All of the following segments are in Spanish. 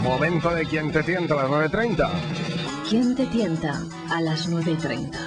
Momento de Quien te tienta a las 9:30. ¿Quién te tienta a las 9:30?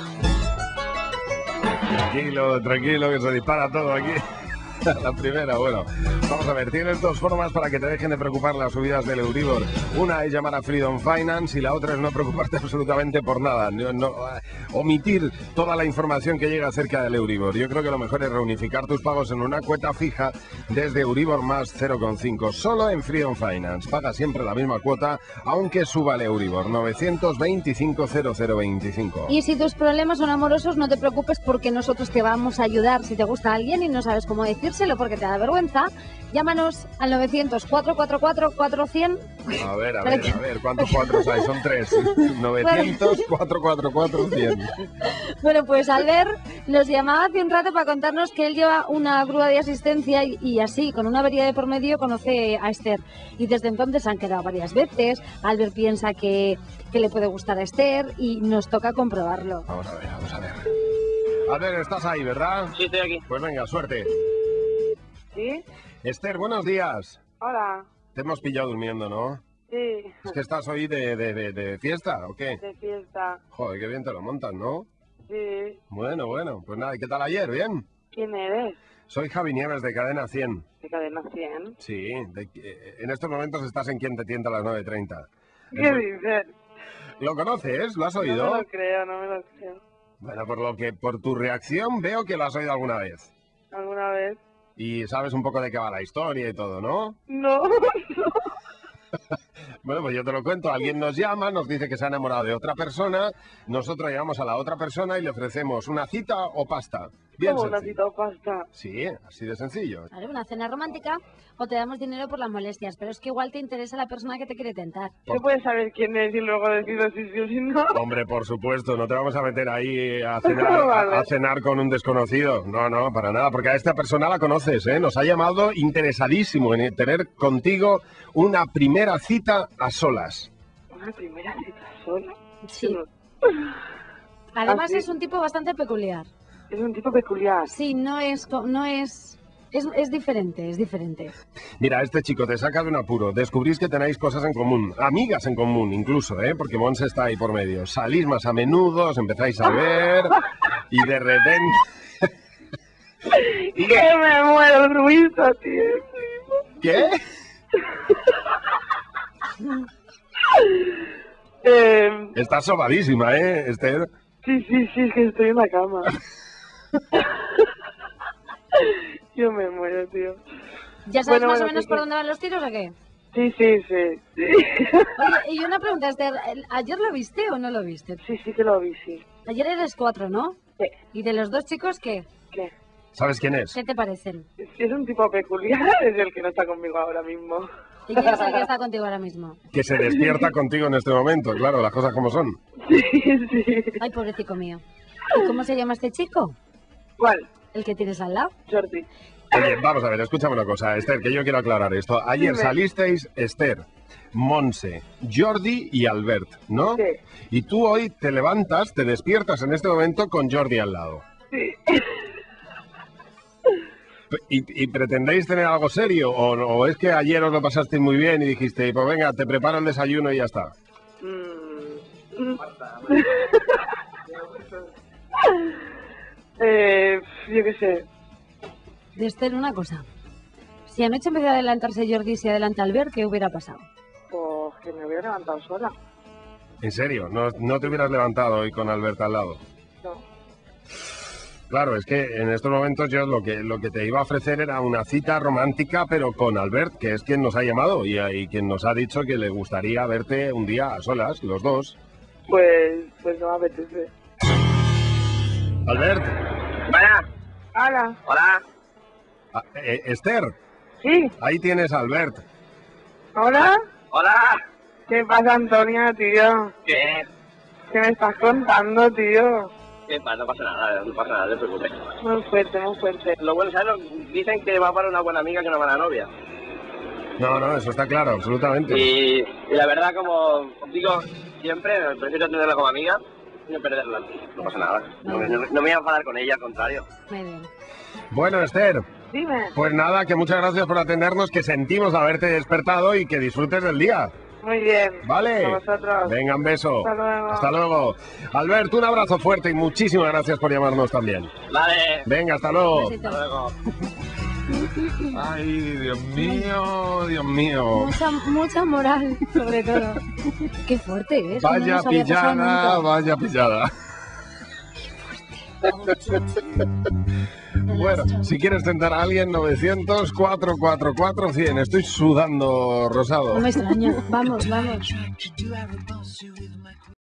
Tranquilo, tranquilo, que se dispara todo aquí. La primera, bueno. Vamos a ver, tienes dos formas para que te dejen de preocupar las subidas del Euribor. Una es llamar a Freedom Finance y la otra es no preocuparte absolutamente por nada. Omitir toda la información que llega acerca del Euribor. Yo creo que lo mejor es reunificar tus pagos en una cuota fija desde Euribor más 0,5. Solo en Freedom Finance. Paga siempre la misma cuota, aunque suba el Euribor. 925-0025. Y si tus problemas son amorosos, no te preocupes porque nosotros te vamos a ayudar. Si te gusta alguien y no sabes cómo decírselo porque te da vergüenza, llámanos al 900-444-400. A ver, ¿cuántos cuatros hay? Son 3. 900-444-100. Bueno, pues Albert nos llamaba hace un rato para contarnos que él lleva una grúa de asistencia y así, con una avería de por medio, conoce a Esther. Y desde entonces han quedado varias veces. Albert piensa que le puede gustar a Esther y nos toca comprobarlo. Vamos a ver. Albert, estás ahí, ¿verdad? Sí, estoy aquí. Pues venga, suerte. ¿Sí? Esther, buenos días. Hola. Te hemos pillado durmiendo, ¿no? Sí. ¿Es que estás hoy de fiesta o qué? De fiesta. Joder, qué bien te lo montas, ¿no? Sí. Bueno, pues nada, ¿y qué tal ayer? ¿Bien? ¿Quién eres? Soy Javi Nieves de Cadena 100. ¿De Cadena 100? Sí, en estos momentos estás en Quien te tienta a las 9:30. ¿Qué dices? ¿Lo conoces? ¿Lo has oído? No me lo creo. Bueno, por tu reacción veo que lo has oído alguna vez. ¿Alguna vez? Y sabes un poco de qué va la historia y todo, ¿no? No. Bueno, pues yo te lo cuento. Alguien nos llama, nos dice que se ha enamorado de otra persona. Nosotros llamamos a la otra persona y le ofrecemos una cita o pasta. Bien ¿Cómo una sencillo. cita o pasta? Sí, así de sencillo. ¿Vale? Una cena romántica o te damos dinero por las molestias, pero es que igual te interesa la persona que te quiere tentar. ¿Se puede saber quién es y luego decido si sí o si no? Hombre, por supuesto, no te vamos a meter ahí a cenar, Vale. a cenar con un desconocido. No, para nada, porque a esta persona la conoces, ¿eh? Nos ha llamado interesadísimo en tener contigo una primera cita a solas. ¿Una primera cita sola? Sí. No. Además ¿Ah, sí? es un tipo bastante peculiar. Es un tipo peculiar. Sí, es diferente. Mira, este chico te saca de un apuro. Descubrís que tenéis cosas en común, amigas en común incluso, ¿eh? Porque Monse está ahí por medio. Salís más a menudo, os empezáis a ver y de repente... ¡Que me muero, Luisa, tío! ¿Qué? Estás sobadísima, ¿eh, Esther? Sí, es que estoy en la cama. Yo me muero, tío. ¿Ya sabes Bueno, más o bueno, menos sí, por sí. dónde van los tiros o qué? Sí. Oye, y una pregunta, Esther, ¿ayer lo viste o no lo viste? Sí que lo vi, sí. Ayer eres 4, ¿no? Sí. ¿Y de los dos chicos qué? ¿Qué? ¿Sabes quién es? ¿Qué te parecen? Si es un tipo peculiar, es el que no está conmigo ahora mismo. ¿Y quién es el que está contigo ahora mismo? Que se despierta contigo en este momento, claro, las cosas como son. Sí. Ay, pobrecito mío. ¿Y cómo se llama este chico? ¿Cuál? ¿El que tienes al lado? Jordi. Oye, vamos a ver, escúchame una cosa, Esther, que yo quiero aclarar esto. Ayer Dime. salisteis Esther, Monse, Jordi y Albert, ¿no? Sí. Y tú hoy te levantas, te despiertas en este momento con Jordi al lado. Sí. ¿Y pretendéis tener algo serio? ¿O es que ayer os lo pasasteis muy bien y dijiste, pues venga, te preparo el desayuno y ya está? Yo qué sé. De Esther, una cosa. Si anoche empezó a adelantarse Jordi y se adelanta Albert, ¿qué hubiera pasado? Pues que me hubiera levantado sola. ¿En serio? ¿No te hubieras levantado hoy con Albert al lado? No. Claro, es que en estos momentos yo lo que te iba a ofrecer era una cita romántica, pero con Albert, que es quien nos ha llamado y quien nos ha dicho que le gustaría verte un día a solas, los dos. Pues no me apetece. Albert. Vaya. Hola. Hola. Esther, Sí. ahí tienes a Albert. Hola. Hola. ¿Qué pasa, Antonia, tío? ¿Qué? ¿Qué me estás contando, tío? ¿Qué pasa? No pasa nada, no te preocupes. Muy fuerte. Lo bueno, ¿sabes? Dicen que va para una buena amiga que una mala novia. No, eso está claro, absolutamente. Y la verdad, como digo siempre, prefiero tenerla como amiga y no perderla. No pasa nada. No me voy a enfadar con ella, al contrario. Muy bien. Bueno, Esther, Dime. pues nada, que muchas gracias por atendernos, que sentimos haberte despertado y que disfrutes del día. Muy bien. ¿Vale? A vosotros. Venga, un beso. Hasta luego. Hasta luego. Albert, un abrazo fuerte y muchísimas gracias por llamarnos también. Vale. Venga, hasta luego. Besito. Hasta luego. Ay, Dios mío, Dios mío. Mucha moral, sobre todo. Qué fuerte es. Vaya no nos había pasado pillada, nunca. vaya pillada. Bueno, si quieres tentar a alguien, 900-444-100. Estoy sudando, Rosado. No me extraña. Vamos, vamos.